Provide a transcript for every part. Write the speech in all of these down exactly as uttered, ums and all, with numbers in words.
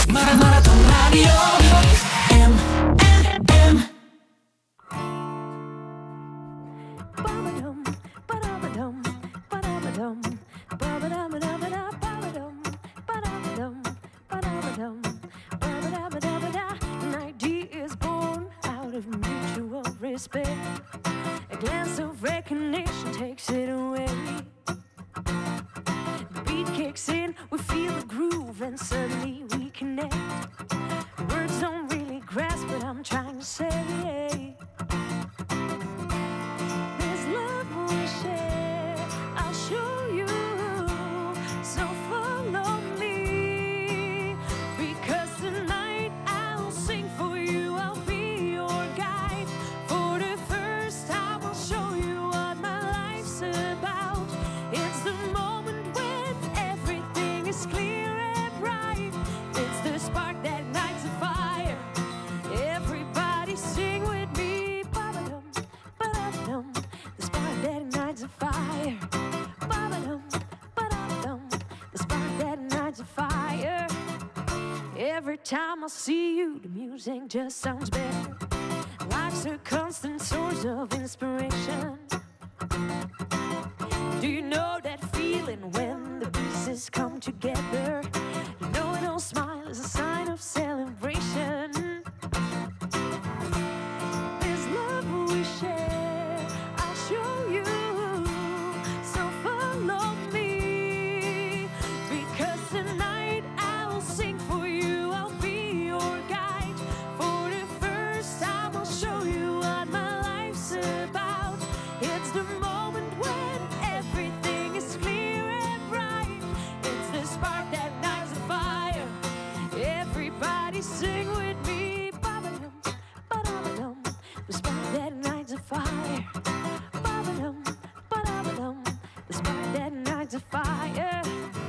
Marathon Radio M N M. An idea is born out of mutual respect. A glance of recognition takes it away. The beat kicks in, we feel the groove, and suddenly we connect. Words don't really grasp what I'm trying to say. There's love we share, I'll show you. So follow me, because tonight I'll sing for you. I'll be your guide. For the first time I'll show you what my life's about. It's the moment when everything is clear and bright. It's the spark that ignites a fire. Everybody sing with me. Ba-ba-dum, ba-da-dum. The spark that ignites a fire. Ba-ba-dum, ba-da-dum. The spark that ignites a fire. Every time I see you, the music just sounds better. Life's a constant source of inspiration. Do you know that feeling when the pieces come together? You know an old smile is a sign of celebration. There's love we share, I'll show you. So follow me, because tonight I'll sing for you. I'll be your guide. For the first time I'll show you what my life's about. It's the moment when everything is clear and bright. It's the spark that ignites a fire. Everybody sing with me. Ba-ba-dum, ba-da-ba-dum. The spark that ignites a fire. Ba-ba-dum, ba-da-ba-dum. The spark that ignites a fire.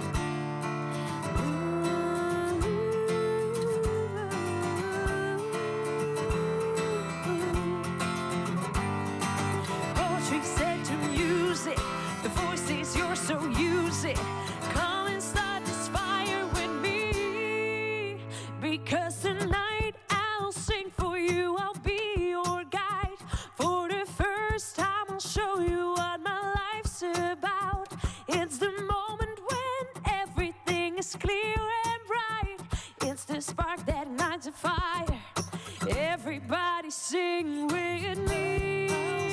Poetry set to music. The voice is yours, so use it. Come and start this fire with me, because tonight I'll sing for you. I'll be your guide. For the first time I'll show you what my life's about. It's the moment when everything is clear and bright. It's the spark that ignites a fire. Everybody sing with me.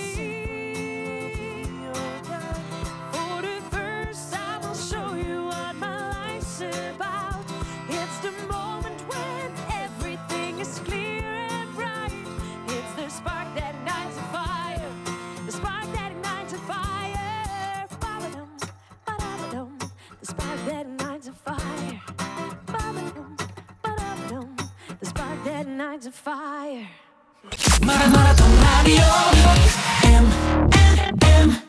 For the first time I'll show you what my life's about. It's the moment when everything is clear and bright. It's the spark that ignites a fire. The spark that ignites a fire. Ba-ba-dum, ba-da-ba-dum. The spark that ignites a fire. Ba-ba-dum, ba-da-ba-dum. The spark that ignites a fire. Marathon Radio M N M.